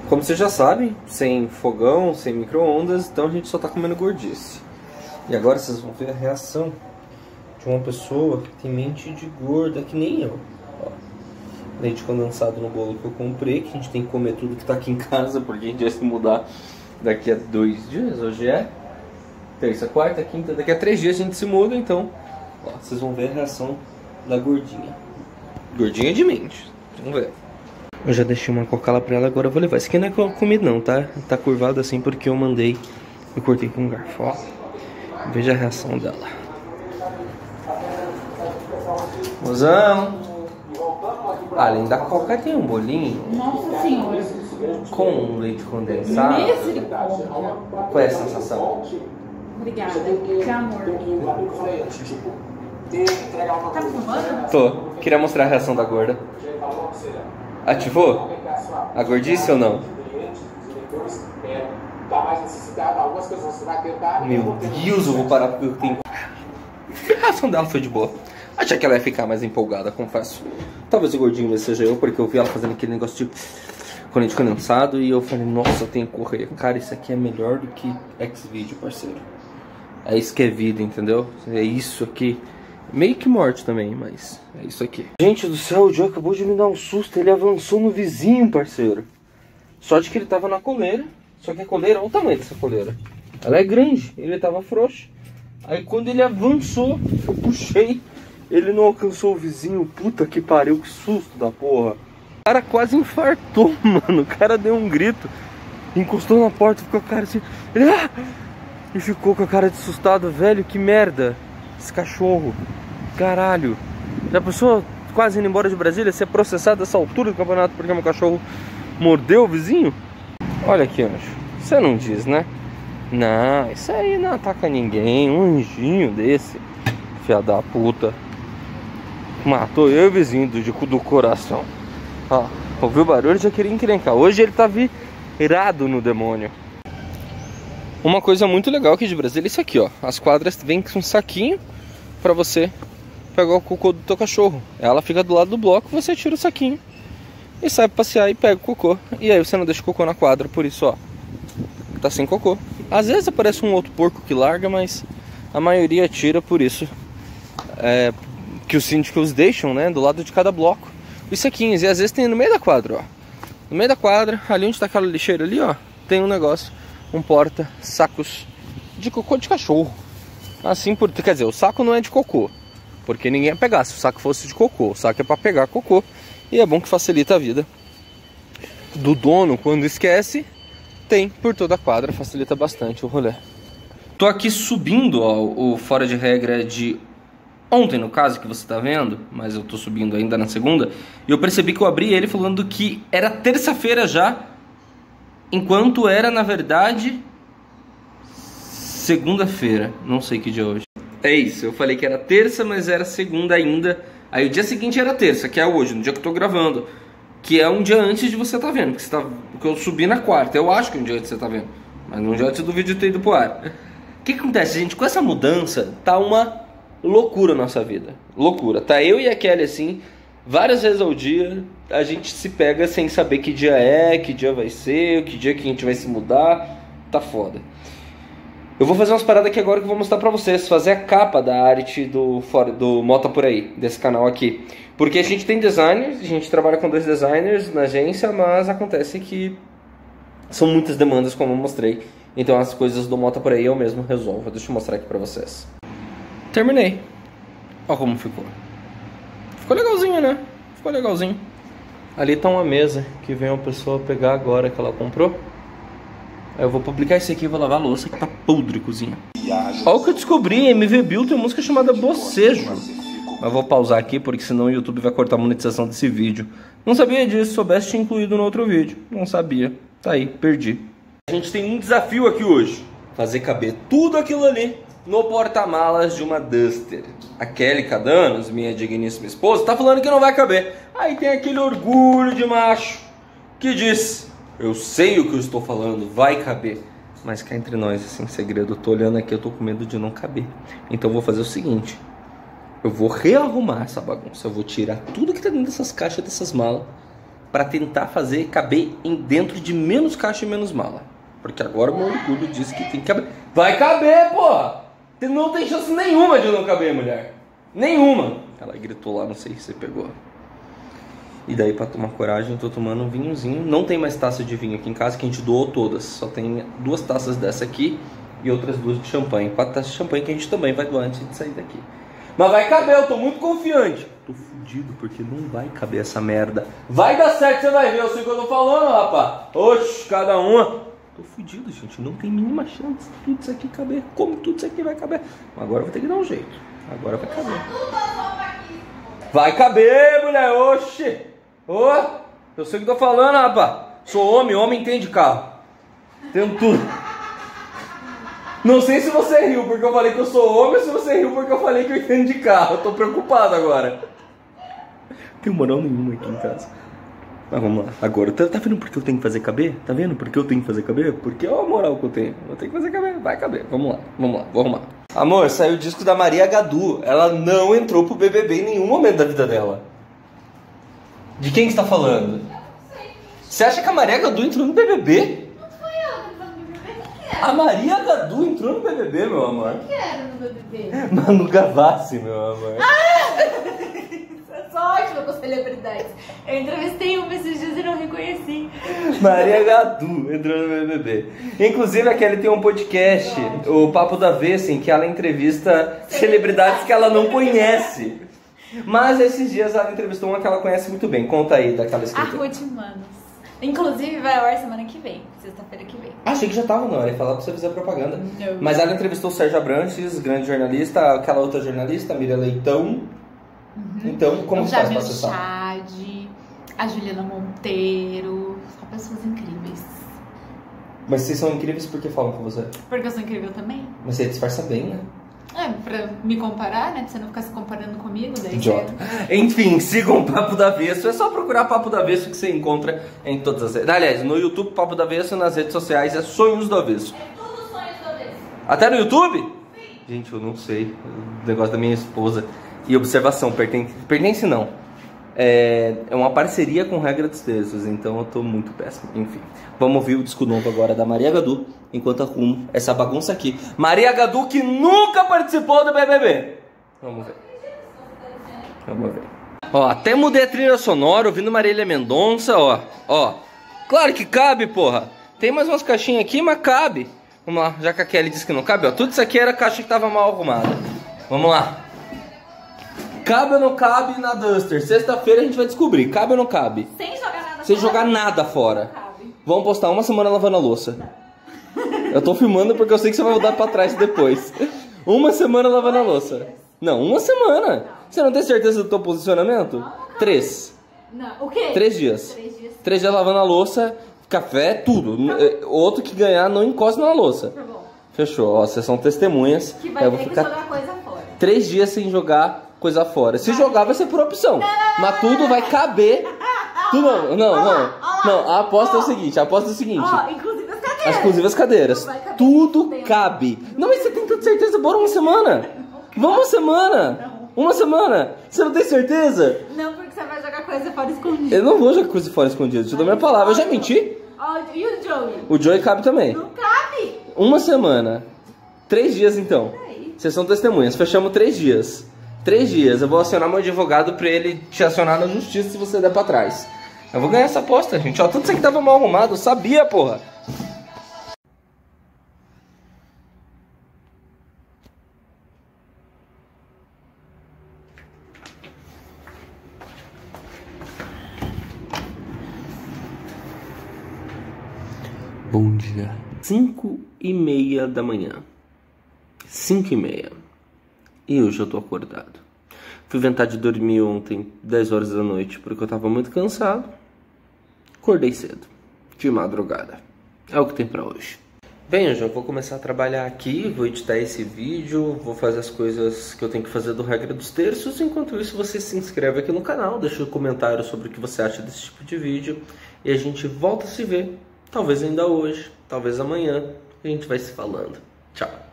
Como vocês já sabem, sem fogão, sem micro-ondas, então a gente só tá comendo gordice. E agora vocês vão ver a reação de uma pessoa que tem mente de gorda, que nem eu. Ó, leite condensado no bolo que eu comprei, que a gente tem que comer tudo que tá aqui em casa, porque a gente vai se mudar daqui a 2 dias. Hoje é terça, quarta, quinta, daqui a 3 dias a gente se muda, então ó, vocês vão ver a reação da gordinha. Gordinha de mente, vamos ver. Eu já deixei uma cocala pra ela, agora eu vou levar. Isso aqui não é comida não, tá? Tá curvado assim porque eu mandei, eu cortei com um garfo, ó. Veja a reação dela. Mozão! Além da coca tem um bolinho. Nossa senhora. Com um leite condensado. Misericórdia. Qual é a sensação? Obrigada. Que amor. Tá me filmando? Tô. Queria mostrar a reação da gorda. Ativou? A gordice ou não? Meu Deus, eu vou parar porque eu tenho... A reação dela foi de boa. Achei que ela ia ficar mais empolgada, confesso. Talvez o gordinho seja eu, porque eu vi ela fazendo aquele negócio de leite condensado e eu falei, nossa, eu tenho que correr. Cara, isso aqui é melhor do que Xvideo, parceiro. É isso que é vida, entendeu? É isso aqui. Meio que morte também, mas é isso aqui. Gente do céu, o Joe acabou de me dar um susto. Ele avançou no vizinho, parceiro. Sorte que ele tava na coleira. Só que a coleira, olha o tamanho dessa coleira. Ela é grande, ele tava frouxo. Aí quando ele avançou, eu puxei. Ele não alcançou o vizinho. Puta que pariu, que susto da porra. O cara quase infartou, mano. O cara deu um grito, encostou na porta, ficou com a cara assim. Ele, ah! E ficou com a cara de assustado. Velho, que merda esse cachorro. Caralho. Já pensou quase indo embora de Brasília, ser processado dessa altura do campeonato porque meu cachorro mordeu o vizinho? Olha aqui, anjo. Você não diz, né? Não, isso aí não ataca ninguém. Um anjinho desse, filha da puta, matou eu e o vizinho do coração. Ó, ouviu o barulho e já queria encrencar. Hoje ele tá virado no demônio. Uma coisa muito legal aqui de Brasília é isso aqui, ó. As quadras vêm com um saquinho pra você pegar o cocô do teu cachorro. Ela fica do lado do bloco, você tira o saquinho e sai pra passear e pega o cocô. E aí você não deixa o cocô na quadra, por isso, ó, tá sem cocô. Às vezes aparece um outro porco que larga, mas a maioria tira, por isso que os síndicos deixam, né, do lado de cada bloco os saquinhos. E às vezes tem no meio da quadra, ó. No meio da quadra, ali onde tá aquela lixeira ali, ó, tem um negócio, um porta-sacos de cocô de cachorro. Assim, quer dizer, o saco não é de cocô, porque ninguém ia pegar se o saco fosse de cocô. O saco é pra pegar cocô. E é bom que facilita a vida do dono quando esquece. Tem por toda a quadra, facilita bastante o rolê. Tô aqui subindo, ó, o fora de regra de ontem, no caso, que você tá vendo, mas eu tô subindo ainda na segunda. E eu percebi que eu abri ele falando que era terça-feira já, enquanto era, na verdade, segunda-feira. Não sei que dia é hoje. É isso, eu falei que era terça, mas era segunda ainda. Aí o dia seguinte era terça, que é hoje, no dia que eu tô gravando. Que é um dia antes de você tá vendo, porque eu subi na quarta. Eu acho que é um dia antes de você tá vendo, mas um dia antes do vídeo ter ido pro ar. O que acontece, gente? Com essa mudança, tá uma loucura a nossa vida. Loucura. Tá eu e a Kelly assim, várias vezes ao dia, a gente se pega sem saber que dia é, que dia vai ser, que dia que a gente vai se mudar. Tá foda. Eu vou fazer umas paradas aqui agora que eu vou mostrar pra vocês. Fazer a capa da arte do Mota Por Aí, desse canal aqui. Porque a gente tem designers, a gente trabalha com 2 designers na agência, mas acontece que são muitas demandas, como eu mostrei. Então as coisas do Mota Por Aí eu mesmo resolvo. Deixa eu mostrar aqui pra vocês. Terminei. Olha como ficou. Ficou legalzinho, né? Ficou legalzinho. Ali tá uma mesa que vem uma pessoa pegar agora que ela comprou. Eu vou publicar esse aqui e vou lavar a louça que tá podre, cozinha. Olha o que eu descobri, MV Bill tem uma música chamada Bocejo. Mas vou pausar aqui porque senão o YouTube vai cortar a monetização desse vídeo. Não sabia disso, soubesse tinha incluído no outro vídeo. Não sabia, tá aí, perdi. A gente tem um desafio aqui hoje. Fazer caber tudo aquilo ali no porta-malas de uma Duster. A Kelly Cadanos, minha digníssima esposa, tá falando que não vai caber. Aí tem aquele orgulho de macho que diz: eu sei o que eu estou falando, vai caber. Mas cá entre nós, assim, segredo, eu tô olhando aqui, eu tô com medo de não caber. Então eu vou fazer o seguinte: eu vou rearrumar essa bagunça. Eu vou tirar tudo que tá dentro dessas caixas, dessas malas, pra tentar fazer caber dentro de menos caixa e menos mala. Porque agora o meu orgulho diz que tem que caber. Vai caber, porra! Não tem chance nenhuma de não caber, mulher. Nenhuma. Ela gritou lá, não sei se você pegou. E daí, pra tomar coragem, eu tô tomando um vinhozinho. Não tem mais taça de vinho aqui em casa, que a gente doou todas. Só tem 2 taças dessa aqui e outras 2 de champanhe. 4 taças de champanhe que a gente também vai doar antes de sair daqui. Mas vai caber, eu tô muito confiante. Tô fudido porque não vai caber essa merda. Vai dar certo, você vai ver, eu sei o que eu tô falando, rapaz. Oxe, cada uma. Tô fudido, gente, não tem mínima chance de tudo isso aqui caber. Como tudo isso aqui vai caber? Agora eu vou ter que dar um jeito. Agora vai caber. Vai caber, mulher, oxe. Ô, eu sei o que eu tô falando, rapaz. Sou homem, homem entende carro. Tenho tudo. Não sei se você riu porque eu falei que eu sou homem ou se você riu porque eu falei que eu entendo de carro. Eu tô preocupado agora. Não tenho moral nenhuma aqui em casa. Mas vamos lá. Agora, tá vendo por que eu tenho que fazer caber? Tá vendo por que eu tenho que fazer caber? Porque é a moral que eu tenho. Eu tenho que fazer caber. Vai caber. Vamos lá. Vamos lá. Vou arrumar. Amor, saiu o disco da Maria Gadu. Ela não entrou pro BBB em nenhum momento da vida dela. De quem que você tá falando? Você acha que a Maria Gadu entrou no BBB? Não foi eu que entrou no BBB. Quem que era? A Maria Gadu entrou no BBB, meu amor. Quem que era no BBB? Manu Gavassi, meu amor. Eu sou ótima com celebridades. Eu entrevistei uma esses dias e não reconheci. Maria Gadu entrou no BBB. Inclusive, a Kelly tem um podcast, o Papo da Avesso, em que ela entrevista celebridades que ela não conhece. Mas esses dias ela entrevistou uma que ela conhece muito bem. Conta aí daquela A escritora. Ruth Manos. Inclusive vai ao ar semana que vem, sexta-feira que vem. Achei que já tava, não. Eu ia falar pra você fazer propaganda. Não. Mas ela entrevistou o Sérgio Abrantes, grande jornalista, aquela outra jornalista, a Miriam Leitão. Então, como O você faz pra Jamil acessar? Chad, a Juliana Monteiro. Só pessoas incríveis. Mas vocês são incríveis porque falam com você. Porque eu sou incrível também. Mas você disfarça bem, né? É, pra me comparar, né? Pra você não ficar se comparando comigo. Daí Idiota. Enfim, sigam o Papo da Avesso. É só procurar Papo da Avesso que você encontra em todas as redes. Aliás, no YouTube, Papo da Avesso, nas redes sociais é Sonhos do Avesso. É tudo sonhos do avesso. Até no YouTube? Sim. Gente, eu não sei. O negócio da minha esposa. E observação, pertence não. É uma parceria com Regra dos Textos, então eu tô muito péssimo. Enfim, vamos ouvir o disco novo agora da Maria Gadu, enquanto arrumo essa bagunça aqui. Maria Gadu que nunca participou do BBB. Vamos ver. Vamos ver. Ó, até mudei a trilha sonora, ouvindo Marília Mendonça, ó. Ó, claro que cabe, porra. Tem mais umas caixinhas aqui, mas cabe. Vamos lá, já que a Kelly disse que não cabe, ó. Tudo isso aqui era caixa que tava mal arrumada. Vamos lá. Cabe ou não cabe na Duster? Sexta-feira a gente vai descobrir. Cabe ou não cabe? Sem jogar nada Sem fora? jogar nada fora. Não cabe. Vamos postar uma semana lavando a louça. Eu tô filmando porque eu sei que você vai mudar pra trás depois. Uma semana lavando a louça. Não, uma semana. Você não tem certeza do teu posicionamento? 3. Não, o quê? 3 dias. 3 dias. 3 dias lavando a louça, café, tudo. Outro que ganhar não encosta na louça. Tá bom. Fechou, ó, vocês são testemunhas. Que vai Eu vou ter que ficar jogar coisa fora. 3 dias sem jogar coisa fora. Se jogar vai ser por opção. Mas tudo vai caber. Tudo não. A aposta é o seguinte, Ó, inclusive as cadeiras. Exclusive as cadeiras. Não vai caber Tudo dentro. cabe. Não, mas você tem tanta certeza? Bora uma semana. Vamos uma semana. Uma semana. Você não tem certeza? Não, porque você vai jogar coisa fora escondida. Eu não vou jogar coisa fora escondida. Deixa eu dar minha palavra. Eu já menti? Ó, e o Joey? O Joey cabe também. Não cabe. Uma semana. 3 dias então. Vocês são testemunhas. Fechamos 3 dias. 3 dias. Eu vou acionar meu advogado pra ele te acionar na justiça se você der pra trás. Eu vou ganhar essa aposta, gente. Ó, tudo isso aqui tava mal arrumado. Eu sabia, porra. Bom dia. 5:30 da manhã. 5:30. E hoje eu tô acordado. Fui inventar de dormir ontem, 10 horas da noite, porque eu tava muito cansado. Acordei cedo, de madrugada. É o que tem pra hoje. Bem, eu já vou começar a trabalhar aqui, vou editar esse vídeo, vou fazer as coisas que eu tenho que fazer do Regra dos Terços. Enquanto isso, você se inscreve aqui no canal, deixa um comentário sobre o que você acha desse tipo de vídeo. E a gente volta a se ver, talvez ainda hoje, talvez amanhã. A gente vai se falando. Tchau.